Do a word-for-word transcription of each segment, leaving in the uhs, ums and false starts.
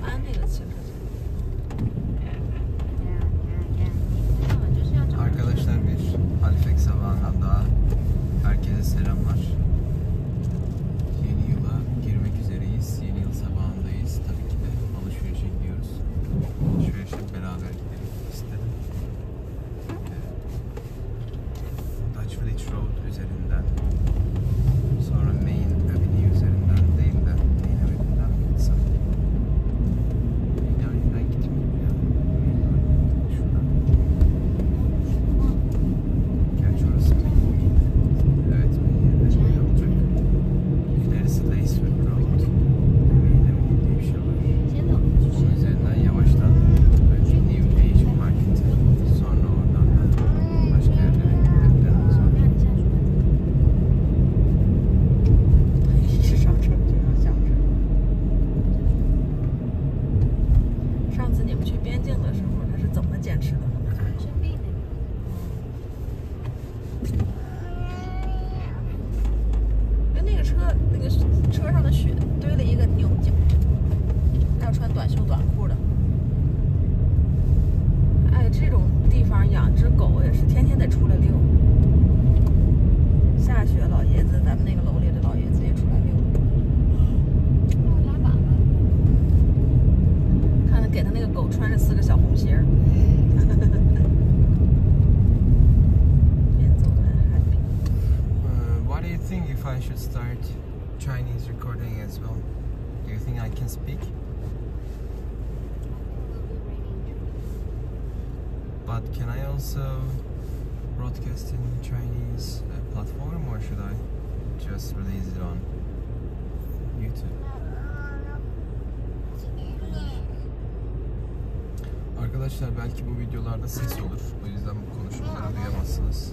安那个行车线。 Arkadaşlar bir Halifax sabahından daha herkese selamlar. Yeni yıla girmek üzereyiz. Yeni yıl sabahındayız. Tabii ki de alışverişe gidiyoruz. Alışverişe beraber gidelim istedim. Dutch Village Road üzerinden, sonra Main Avenue üzerinden değil de Main Avenue'den gitsem. Main Avenue'den gitmeyeyim ya. Main Avenue'den şuradan. Gerçi orası Main Avenue. Evet, Main Avenue olacak. İlerisi Lacewood Road. Main Avenue diye bir şey var. Onun üzerinden yavaştan önce New Asian Market'e, sonra oradan da başka yerlere gitmek planımız var. 是上车就要下车。上次你们去边境的时候，他是怎么坚持的呢？因为那个车，那个车上的雪堆了一个牛角，还有穿短袖短裤的。哎，这种地方养只狗也是天天得出来溜。下雪，老爷子，咱们那个楼里的老爷子也出来溜。看看给他那个狗穿着四个小红鞋儿。边走边 happy。 Uh, what do you think if I should start Chinese recording as well? Do you think I can speak? But can I also broadcast in Chinese uh, platform, or should I just release it on YouTube? Arkadaşlar belki bu videolarda ses olur. O yüzden bu konuşmaları duyamazsınız.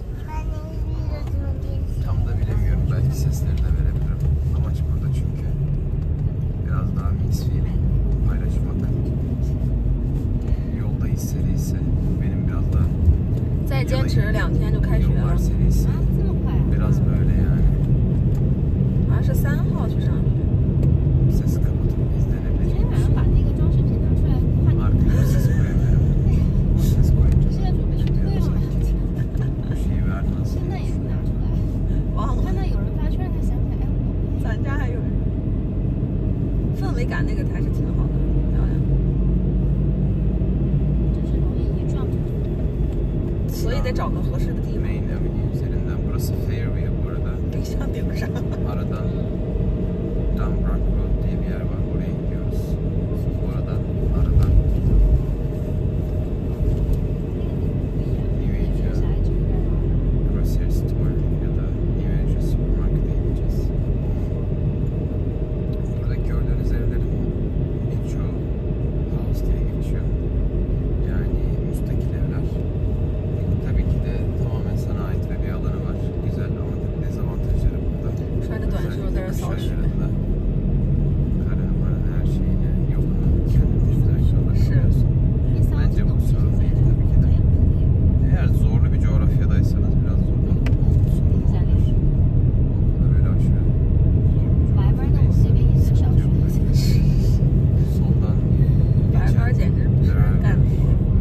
Tam da bilemiyorum. Belki sesleri de verebilirim. Amaç burada çünkü. Biraz daha mix feeling paylaşmak. Yoldayız serisi. Benim biraz daha 再坚持两天就开学了 yollar。serisi. Biraz böyle yani. 好像是三号去上学。 Ses kapatıp izlenebilecek bir şey. Arkaya ses koyabilirim. Ses koyunca çıkıyor sanki. Bu şeyi ver nasıl? 忘了。咱家还有人。氛围感那个还是挺好的，漂亮。所以得找个合适的地方。 Main Avenue üzerinden. Burası Fairview bu arada. 冰箱顶上。 Aradan Dunbrook Road diye bir yer var. Oraya gidiyoruz. Bu arada aradan New Asia Grocery Store ya da New Asia Supermarket'e gideceğiz. Burada gördüğünüz evlerin birçoğu house diye geçiyor. Yani müstakil evler. Tabii ki de tamamen sana ait ve bir alanı var. Güzel ama tabii dezavantajları burada. 穿着短袖在这扫雪。 Karını marını her şeyini yolunu kendin güzel çalışıyorsun. Bence bu sorun değil tabii ki de. Eğer zorlu bir coğrafyadaysanız biraz zorlanma sorun olur. O kadar öyle aşırı zor bir coğrafyadaysa sıkıntı yok bence. Soldan 白班简直不是人干的活。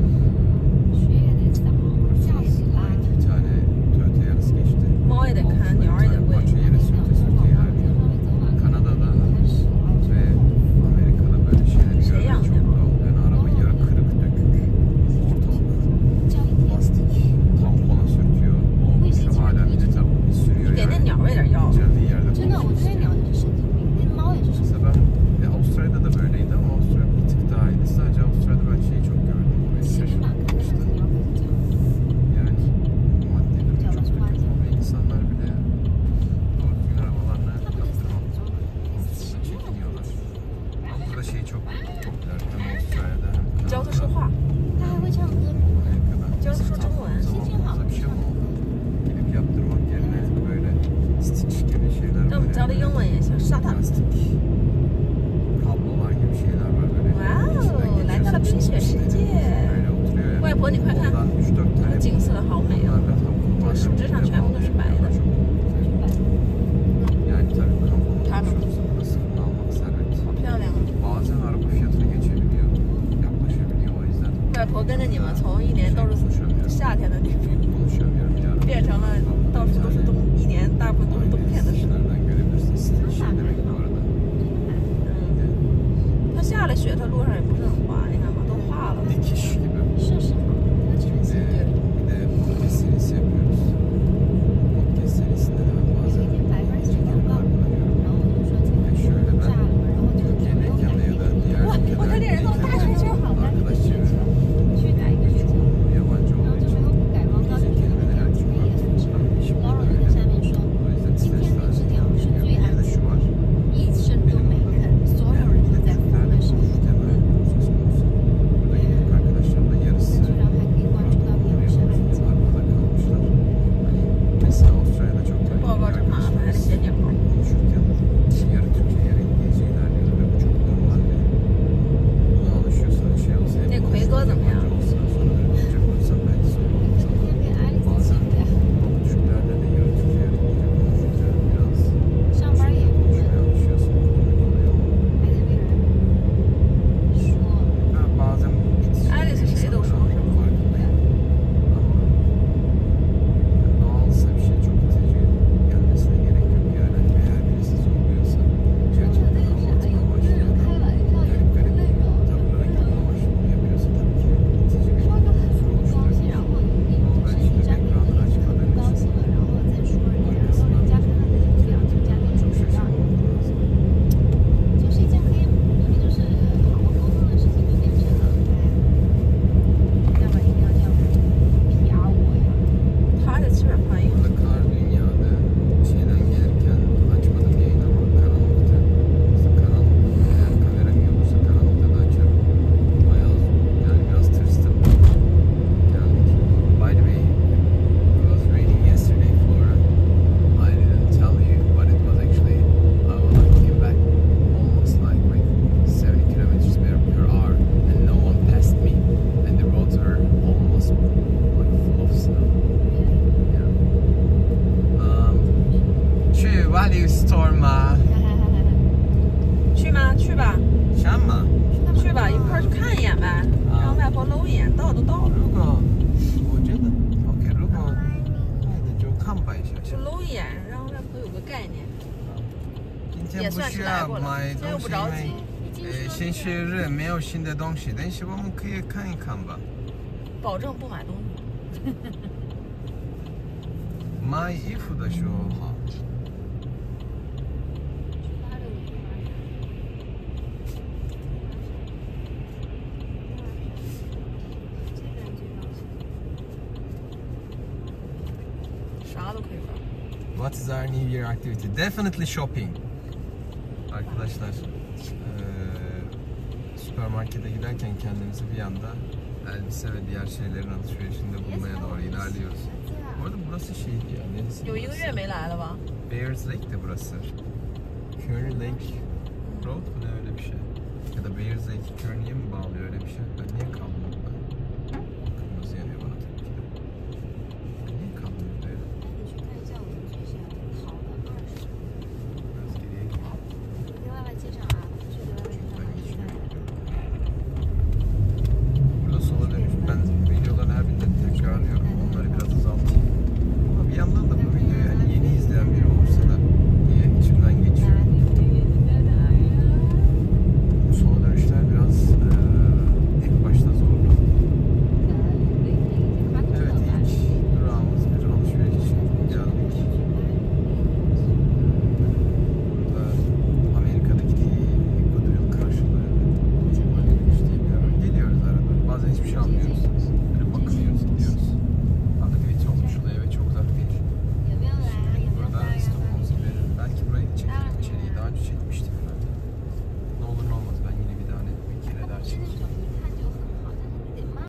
bir tane Toyota Yaris geçti. 猫也得看，鸟儿也得喂。 Parça yere sürte sürte ilerliyor. Kanada'da ve Amerika'da böyle şeyleri görmek çok doğal. Yani araba yarı kırık dökük, ortalık lastik tampona sürtüyor. Olmuş hala millet sürüyor 给那 yani. 鸟喂点药。 Geldiği yerde konuşmak istiyor. Mesela ben ya Avustralya'da da böyleydi ama Avustralya bir tık daha iyiydi. Sadece Avustralya'da ben şeyi çok gördüm. O beni şaşırtmıştı. Yani maddi durum çok da kötü ama insanlar bile doğru düzgün arabalarını yaptırmak konusunda çekiniyorlar. Ama burada şey çok popüler. Hem Avustralya'da hem 教他说 Kanada'da, 话， Amerika'da. 教他说中文。 Zamanımızda bir şey mi oldu? Gidip yaptırmak yerine böyle stitch gibi şeyler 那我们 var. 教他英文也行，沙坦。 Plastik kablolar gibi şeyler var böyle. 哇哦，来到了冰雪世界。 Böyle oturuyor ya. 外婆，你快看， Oradan üç dört 这 tane 个景色好美啊！ bunlarla tam 这个树枝上全部都是白的。 Yani tabii kampını 他们 konuşuyoruz. Burası almak servet. 好漂亮啊！ Bazen araba fiyatını geçebiliyor. 夏天的地方， konuşamıyorum ya. 变成了到处都是冬，一年大部分都是冬天的时候。 Nereden görebilirsin? Stil şey demek bu arada. 它下了雪，它路上也不是很滑，你看吧，都化了。 Dikiş gibi. 设施好，它全新。 Ee, bir de podcast serisi yapıyoruz. Podcast serisinde de ben 有 bazen 一天白班去广告， kullanıyorum. 然后我就说今天 Şöyle 炸 ben 了，然后就不 Türkiye'deyken 用 de ya da 改 diğer 我我看电视都大雪球， 好吧，一个 arkadaş 雪球 çevremde 去打一个雪球， yabancı 然后 olduğu 就 için 没有改光高就觉得那两天也很长。老软就在下面说， o yüzden 今天那 stresler. 只鸟是最 Bir 安 de 静 şu var. 一生都没人，所有人都在疯的时候， Muhtemelen söz konusu. Buradaki Türk arkadaşlarım da yarısı 居然还可以关注到鸟是安静。 arkada kalmışlar. Hani mesela Avustralya'da çok da 报告真麻烦，还得写鸟。 konuşurken yarı Türkçe yarı İngilizce ilerliyordu ve bu çok normal bir. Buna alışıyorsan şey olsa hep 那奎哥怎么样？ yabancı olsa sonra böyle Türkçe konuşsam belki sorun 今 olmaz 天被爱丽 ama 丝气 bazen 的， Türklerle de yarı Türkçe yarı İngilizce konuşunca biraz 上班也不 konuşmaya 能 alışıyorsun. Komik oluyor. 还得被人说。 Ben bazen Alice谁都说是吗？ farkındayım. Ama yani doğalsa bir şey çok itici gelmesine gerek yok. Yani hani eğer birisi zorluyorsa 说的 gerçekten 那个是，哎 anlatma 呦，跟 amaçlı 人 ya da 开玩笑也 garip 不 garip 那种， tavırlara 那 girme 种 amaçlı bunu yapıyorsa tabii ki itici bir 说个很 unsur 不高兴， oluşturabilir. 然后利用这身体占领你很不高兴了，然后再说人家，然后人家看到你的这两就加点主 Çok 持 şaşırdım 让， lazım. 就是一件可以明明就是好好沟通的事情，就变成了哎，要不然一定要这样 P R 我呀。 他这基本上也 Burada kar dünyada şeyden gelirken açmadım yayın ama karanlıktı. İşte karanlık eğer kameram iyi olursa karanlıkta da açarım. Bayağı yani biraz tırstım. Geldik. By the way, it was raining yesterday, Flora. I didn't tell you, but it was actually I came back almost like with seventy kilometers per, per hour, and no one passed me, and the roads were almost like full of snow. Yeah. Um, 去 Value Store 吗？ 去吗？去吧， 想吗？ 去吧，一块儿去看一眼呗，让外婆搂一眼。到都到了， 如果我觉得 OK，如果那就看吧一下就下。 搂一眼，让外婆有个概念。 今天不需要买东西，因为呃星期日没有新的东西，但是我们可以看一看吧。 保证不买东西。 买衣服的时候哈。 啥都可以玩。 What is our New Year activity? Definitely shopping. Arkadaşlar, eee, süpermarkete giderken kendimizi bir anda elbise ve diğer şeylerin alışverişinde bulmaya doğru ilerliyoruz. Bu arada burası şeydi ya, neresi? 有一个月没来了吧？ Bears Lake de burası. Curry Lake